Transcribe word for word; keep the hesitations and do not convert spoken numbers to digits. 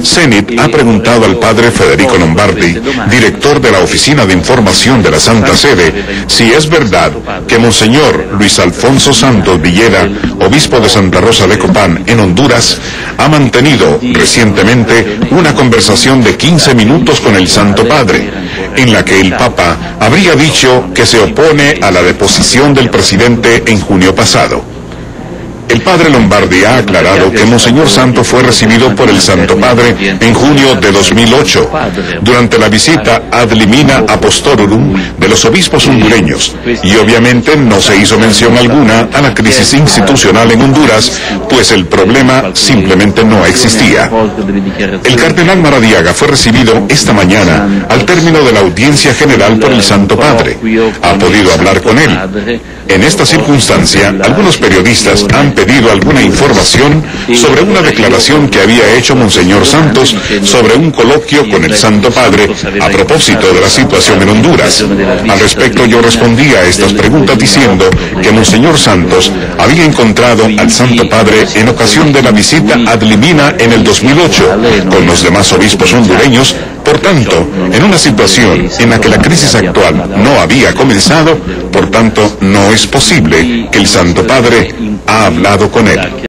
Cenit ha preguntado al padre Federico Lombardi, director de la Oficina de Información de la Santa Sede, si es verdad que Monseñor Luis Alfonso Santos Villeda, obispo de Santa Rosa de Copán, en Honduras, ha mantenido recientemente una conversación de quince minutos con el Santo Padre, en la que el Papa habría dicho que se opone a la deposición del presidente en junio pasado. El padre Lombardi ha aclarado que Monseñor Santos fue recibido por el Santo Padre en junio de dos mil ocho, durante la visita ad limina apostolorum de los obispos hondureños, y obviamente no se hizo mención alguna a la crisis institucional en Honduras, pues el problema simplemente no existía. El cardenal Maradiaga fue recibido esta mañana al término de la audiencia general por el Santo Padre. Ha podido hablar con él. En esta circunstancia, algunos periodistas han pedido alguna información sobre una declaración que había hecho Monseñor Santos sobre un coloquio con el Santo Padre a propósito de la situación en Honduras. Al respecto, yo respondí a estas preguntas diciendo que Monseñor Santos había encontrado al Santo Padre en ocasión de la visita ad limina en el dos mil ocho con los demás obispos hondureños. Por tanto, en una situación en la que la crisis actual no había comenzado, por tanto, no es posible que el Santo Padre ha hablado con él.